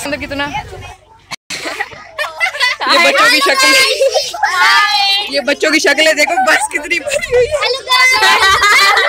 तो कितना ये बच्चों की शक्ल, ये बच्चों की शक्लें देखो, बस कितनी भरी हुई है।